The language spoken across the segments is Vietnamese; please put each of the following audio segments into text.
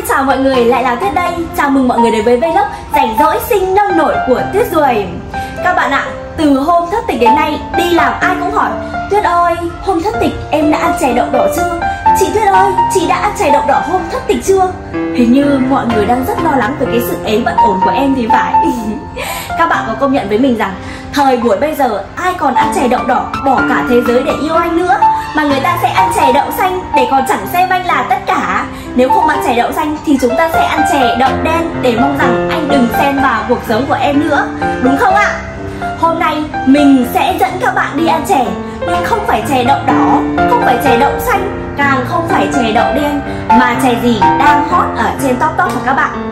Xin chào mọi người, lại là Tuyết đây. Chào mừng mọi người đến với vlog rảnh rỗi sinh nông nổi của Tuyết Ruồi. Các bạn ạ, từ hôm thất tịch đến nay, đi làm ai cũng hỏi: Tuyết ơi, hôm thất tịch em đã ăn chè đậu đỏ chưa? Chị Tuyết ơi, chị đã ăn chè đậu đỏ hôm thất tịch chưa? Hình như mọi người đang rất lo lắng về cái sự ế bất ổn của em thì phải. Các bạn có công nhận với mình rằng thời buổi bây giờ ai còn ăn chè đậu đỏ bỏ cả thế giới để yêu anh nữa, mà người ta sẽ ăn chè đậu xanh để còn chẳng xem anh là tất cả. Nếu không ăn chè đậu xanh thì chúng ta sẽ ăn chè đậu đen để mong rằng anh đừng xen vào cuộc sống của em nữa, đúng không ạ? Hôm nay mình sẽ dẫn các bạn đi ăn chè, nhưng không phải chè đậu đỏ, không phải chè đậu xanh, càng không phải chè đậu đen, mà chè gì đang hot ở trên top của các bạn.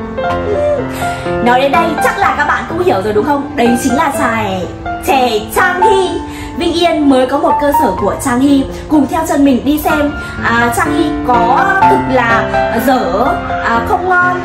Nói đến đây chắc là các bạn cũng hiểu rồi đúng không? Đấy chính là chè Trang Hy. Vĩnh Yên mới có một cơ sở của Trang Hy. Cùng theo chân mình đi xem Trang Hy có thực là dở, không ngon,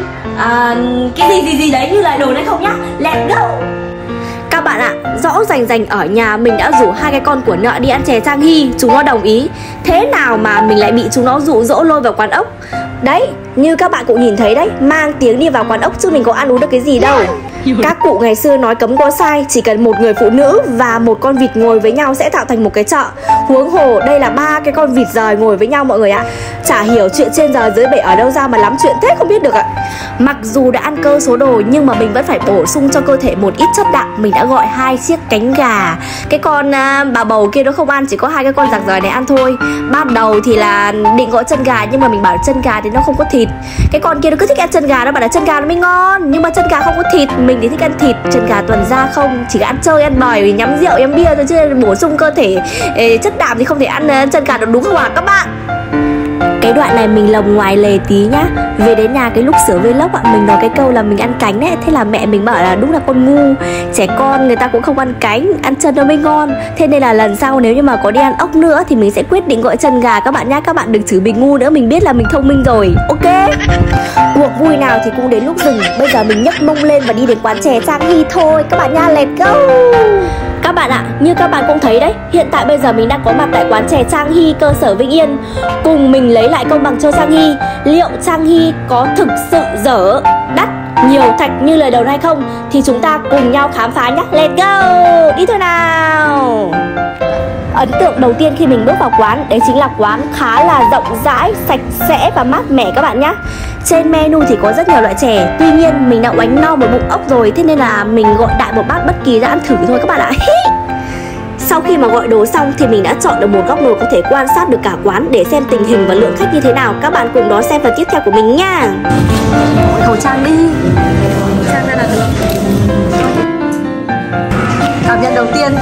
cái gì đấy như lời đồn hay không nhá. Let's go. Các bạn ạ, rõ rành ở nhà mình đã rủ hai cái con của nợ đi ăn chè Trang Hy. Chúng nó đồng ý. Thế nào mà mình lại bị chúng nó dụ dỗ lôi vào quán ốc. Đấy, như các bạn cũng nhìn thấy đấy, mang tiếng đi vào quán ốc chứ mình có ăn uống được cái gì đâu. Các cụ ngày xưa nói cấm có sai, chỉ cần một người phụ nữ và một con vịt ngồi với nhau sẽ tạo thành một cái chợ. Huống hồ đây là ba cái con vịt rời ngồi với nhau mọi người ạ. Chả hiểu chuyện trên giờ dưới bể ở đâu ra mà lắm chuyện thế không biết được ạ. Mặc dù đã ăn cơ số đồ nhưng mà mình vẫn phải bổ sung cho cơ thể một ít chất đạm. Mình đã gọi 2 chiếc cánh gà. Cái con bà bầu kia nó không ăn, chỉ có 2 cái con giặc rời này ăn thôi. Ban đầu thì là định gọi chân gà nhưng mà mình bảo chân gà thì nó không có thịt. Cái con kia nó cứ thích ăn chân gà, nó bảo là chân gà nó mới ngon, nhưng mà chân gà không có thịt. Mình thì thích ăn thịt, chân gà tuần ra không, chỉ ăn chơi ăn bời, nhắm rượu nhắm bia thôi, chứ bổ sung cơ thể chất đạm thì không thể ăn chân gà được, đúng không ạ các bạn? Cái đoạn này mình lồng ngoài lề tí nhá. Về đến nhà cái lúc sửa vlog ạ, mình nói cái câu là mình ăn cánh đấy. Thế là mẹ mình bảo là đúng là con ngu, trẻ con người ta cũng không ăn cánh, ăn chân nó mới ngon. Thế nên là lần sau nếu như mà có đi ăn ốc nữa thì mình sẽ quyết định gọi chân gà các bạn nhá. Các bạn đừng chửi mình ngu nữa, mình biết là mình thông minh rồi, ok. Cuộc vui nào thì cũng đến lúc dừng. Bây giờ mình nhấc mông lên và đi đến quán chè Trang Hy thôi các bạn nha, let's go. Các bạn ạ, như các bạn cũng thấy đấy, hiện tại bây giờ mình đang có mặt tại quán chè Trang Hy cơ sở Vĩnh Yên. Cùng mình lấy lại công bằng cho Trang Hy. Liệu Trang Hy có thực sự dở, đắt, nhiều thạch như lời đồn hay không thì chúng ta cùng nhau khám phá nhé. Let's go, đi thôi nào. Ấn tượng đầu tiên khi mình bước vào quán đấy chính là quán khá là rộng rãi, sạch sẽ và mát mẻ các bạn nhé. Trên menu thì có rất nhiều loại chè. Tuy nhiên mình đã oánh no một bụng ốc rồi, thế nên là mình gọi đại một bát bất kỳ ra ăn thử thôi các bạn ạ. Sau khi mà gọi đồ xong thì mình đã chọn được một góc ngồi có thể quan sát được cả quán để xem tình hình và lượng khách như thế nào. Các bạn cùng đón xem phần tiếp theo của mình nha. Khẩu trang đi. Trang ra là được. Cảm nhận đầu tiên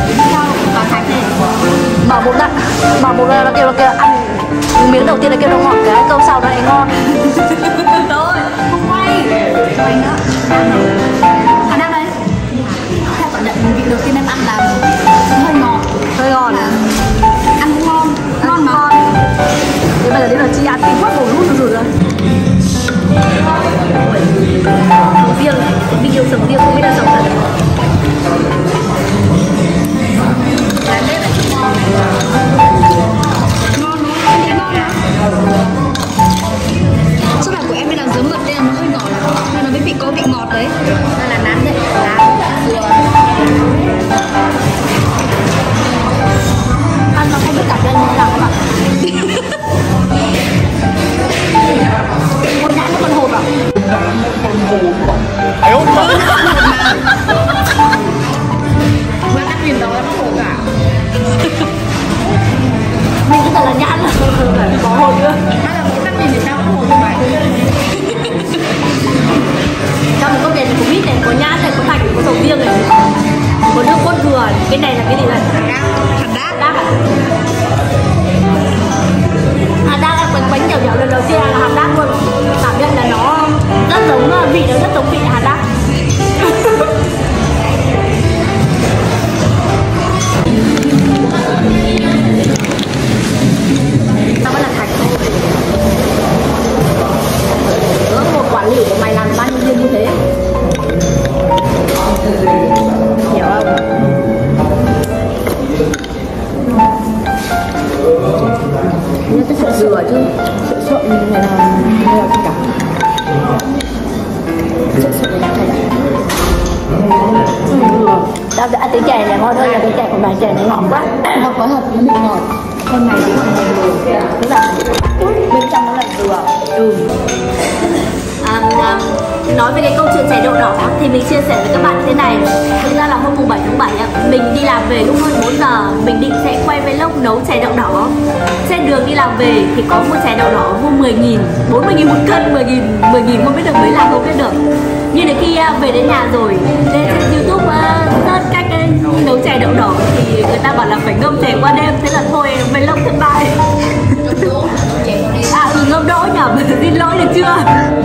bỏ một là kêu ăn miếng đầu tiên là kêu nó ngọt, cái câu sau nó lại ngon. Rồi, không quay nữa. Khả năng đấy. Theo cảm nhận vị đầu tiên em ăn là hơi ngọt. Ăn cũng ngon, ngon mà. Thế bây giờ đến là chị ăn tí quất bổ luôn rồi. Riêng, video sầu riêng không biết là sầu thật. bài chè này ngọt quá. Ngọt quá thật, nó bị ngọt. Con này thì không dừa, tức là bên trong nó là dừa. Nói về cái câu chuyện chè đậu đỏ thì mình chia sẻ với các bạn như thế này. Thực ra là hôm mùng 7 tháng 7 mình đi làm về lúc hơn 4 giờ. Mình định sẽ quay vlog nấu chè đậu đỏ. Trên đường đi làm về thì có mua chè đậu đỏ mua 10.000, 40.000 một cân, 10.000 không biết được mấy là không biết được. Nhưng đến khi về đến nhà rồi lên trên YouTube search cách nấu chè đậu đỏ thì người ta bảo là phải ngâm chè qua đêm, thế là thôi vlog thất bại. Ngâm đỗ nhầm, xin lỗi được chưa?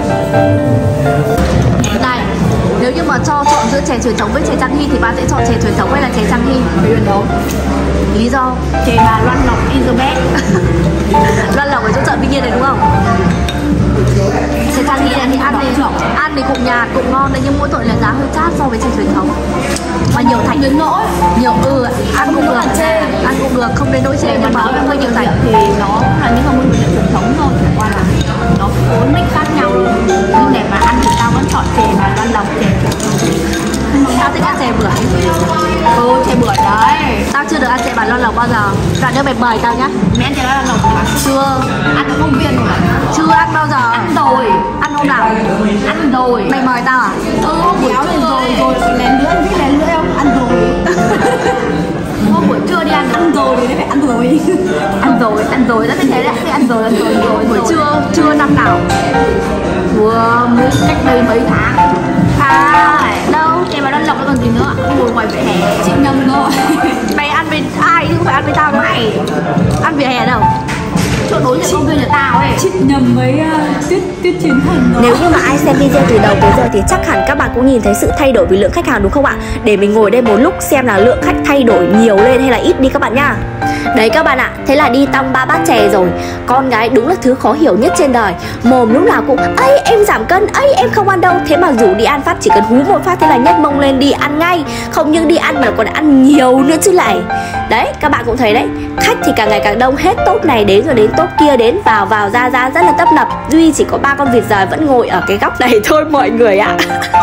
Này, nếu như mà chọn giữa chè truyền thống với chè Trang Hy thì bạn sẽ chọn chè truyền thống hay là chè Trang Hy? Truyền thống. Lý do? Chè bà Loan Lộc Elizabeth. Loan Lộc ở chỗ chợ Vinh Yên này đúng không? Chè Trang Hy này thì ăn thì cũng nhạt, cũng ngon đấy, nhưng mỗi tội là giá hơi chát so với chè truyền thống. Mà nhiều thành đến nỗi nhiều ăn cũng được, ăn cũng được, không đến nỗi chè nhưng mà hơi nhiều thành thì nó là những nguyên liệu truyền thống thôi, qua là nó phối mix khác nhau luôn. Nhưng để mà ăn thì tao vẫn chọn chè bà Loan Lộc, chè tao thích ăn chè bưởi. Chè bưởi đấy. Tao chưa được ăn chè bà Loan Lộc bao giờ. Đoạn nữa mày mời tao nhá. Mày ăn chè Loan Lộc mà? Chưa. Ăn không viên rồi. Chưa ăn bao giờ. Ăn rồi. Ăn hôm nào? Ăn rồi. Mày mời tao à? Kéo lên rồi lén lưỡi, biết lén lưỡi không? Ăn rồi. Hôm buổi trưa đi ăn rồi thì phải ăn rồi. Ăn rồi, rất thế đấy. Ăn rồi. Buổi trưa năm nào? Mới cách đây mấy tháng. Đâu? Chè bà Loan Lộc nó còn gì nữa? Ngồi ngoài vỉa hè. Chị nhầm rồi. Mày ăn với ai chứ không phải ăn với tao đâu. Mày ăn vỉa hè đâu? Chỗ đối diện công viên nhà tao ấy. Chị nhầm với Tuyết Chiến Thành rồi. Nếu như mà ai xem video từ đầu tới giờ thì chắc hẳn các bạn cũng nhìn thấy sự thay đổi về lượng khách hàng đúng không ạ? Để mình ngồi đây một lúc xem là lượng khách thay đổi nhiều lên hay là ít đi các bạn nhá. Đấy các bạn ạ, thế là đi tăm 3 bát chè rồi. Con gái đúng là thứ khó hiểu nhất trên đời. Mồm lúc nào cũng ấy em giảm cân, ấy em không ăn đâu. Thế mà rủ đi ăn phát chỉ cần hú một phát thế là nhấc mông lên đi ăn ngay. Không những đi ăn mà còn ăn nhiều nữa chứ lại. Đấy các bạn cũng thấy đấy, khách thì càng ngày càng đông, hết tốp này đến rồi đến tốp kia đến, vào ra rất là tấp nập. Duy chỉ có 3 con vịt giời vẫn ngồi ở cái góc này thôi mọi người ạ.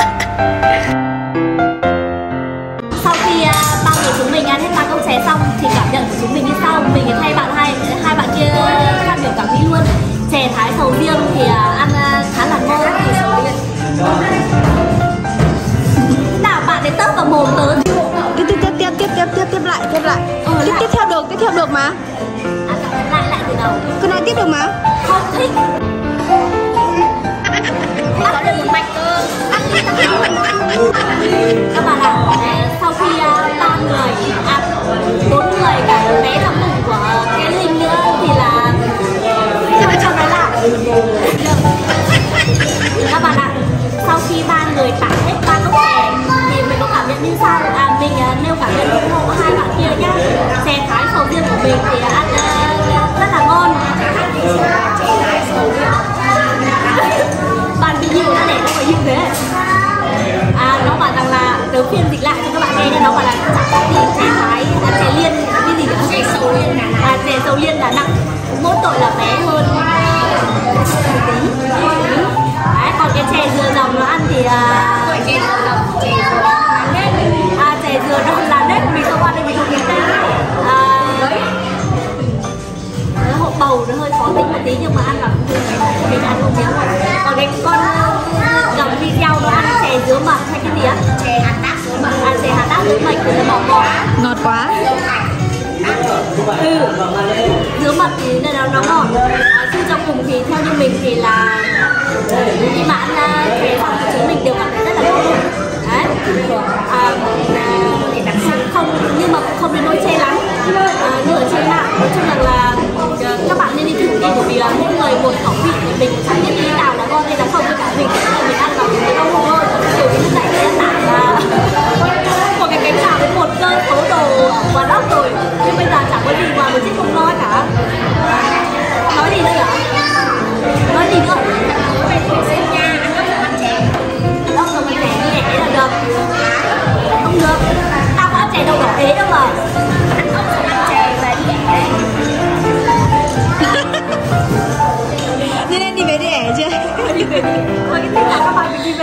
Sau khi ba người chúng mình ăn hết 3 cốc chè xong thì cảm nhận của chúng mình như sau. Mình thay hai bạn kia phát biểu cảm nghĩ luôn. Chè thái sầu riêng thì ăn khá là ngon. Nào bạn để tớp vào mồm tớ. Tiếp lại. Tiếp theo được mà. Lại từ đầu. Cứ nói tiếp được mà. Không thích. Có được một mạch cơ. Các bạn ạ, sau khi 3 người, 4 người cả bé trong bụng của cái Linh nữa thì là cho nó lại. Các bạn ạ, sau khi 3 người tặng hết 3 cốc chè thì mình có cảm nhận như sau? Mình nêu cảm nhận ủng hộ hai bạn kia nhá. Chè thái sầu riêng của mình thì ăn rất là ngon. Bạn bị nhiều đã để nó phải như thế. Nó bảo rằng là tớ phiên dịch lại cho các bạn nghe, nó bảo là chẳng có gì chè thái, chè liên, cái gì nữa? Chè sầu liên là nặng. Chè sầu liên là nặng. Mỗi tội là bé hơn một tí. Đấy, còn cái chè dừa dòng nó ăn thì chè dừa đông là nếp, mình không ăn đây mình không biết tên. Nó hộp bầu nó hơi khó tính một tí nhưng mà ăn vào cũng được, mình ăn không thiếu. Còn cái con dòng video nó ăn chè dứa mật hay cái gì á? Chè hạt đác dứa mật. Chè hạt đác dứa mật thì nó bỏ ngọt. Ngọt quá. Dứa mật thì nên là nó ngọt. Chứ trong cùng thì theo như mình thì là khi mà ăn chè xong thì chúng mình đều cảm thấy rất là ngon. Đấy. Không, nhưng mà không đến nỗi chê lắm. Như ở trên mạng nói chung là các bạn nên đi thử đi, bởi vì là mỗi người một khẩu vị thì mình chẳng biết ý nào là ngon hay là không. Với cả mình mình ăn vào mình không ngon thôi. Bởi vì lúc nãy mình đã tả một cái cánh gà với một cơn khấu đồ ở quán ốc rồi, nhưng bây giờ chẳng có gì ngoài một chiếc không ngon cả. Nói gì nữa nhỉ? Nói gì nữa? Ốc rồi mình để như thế là được. Không được. Tao có ăn chè đậu đỏ ế đâu mà. Ăn ốc rồi ăn chè về đi ẻ. Nên em đi về đi ẻ chưa? Đi về đi. Thôi cái thích là các bạn phải đi